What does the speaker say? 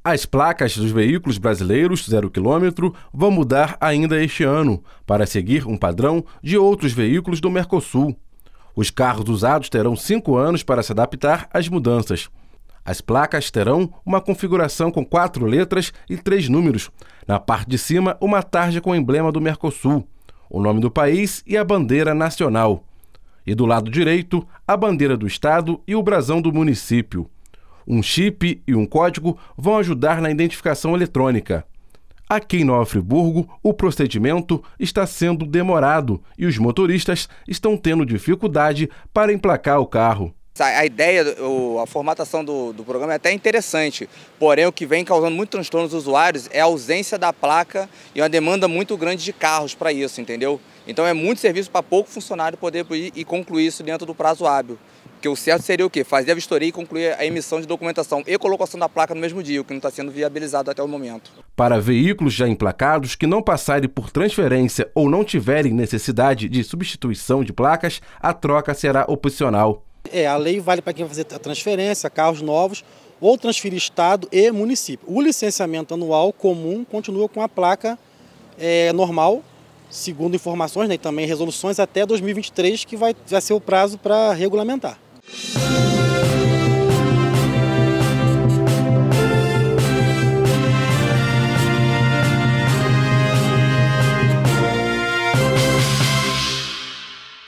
As placas dos veículos brasileiros 0 km vão mudar ainda este ano, para seguir um padrão de outros veículos do Mercosul. Os carros usados terão 5 anos para se adaptar às mudanças. As placas terão uma configuração com 4 letras e 3 números. Na parte de cima, uma tarja com o emblema do Mercosul, o nome do país e a bandeira nacional. E do lado direito, a bandeira do estado e o brasão do município. Um chip e um código vão ajudar na identificação eletrônica. Aqui em Nova Friburgo, o procedimento está sendo demorado e os motoristas estão tendo dificuldade para emplacar o carro. A ideia, a formatação do programa é até interessante, porém o que vem causando muito transtorno nos usuários é a ausência da placa e uma demanda muito grande de carros para isso, entendeu? Então é muito serviço para pouco funcionário poder ir e concluir isso dentro do prazo hábil. Porque o certo seria o quê? Fazer a vistoria e concluir a emissão de documentação e colocação da placa no mesmo dia, o que não está sendo viabilizado até o momento. Para veículos já emplacados que não passarem por transferência ou não tiverem necessidade de substituição de placas, a troca será opcional. A lei vale para quem vai fazer a transferência, carros novos ou transferir estado e município. O licenciamento anual comum continua com a placa normal, segundo informações, né, e também resoluções até 2023, que vai ser o prazo para regulamentar.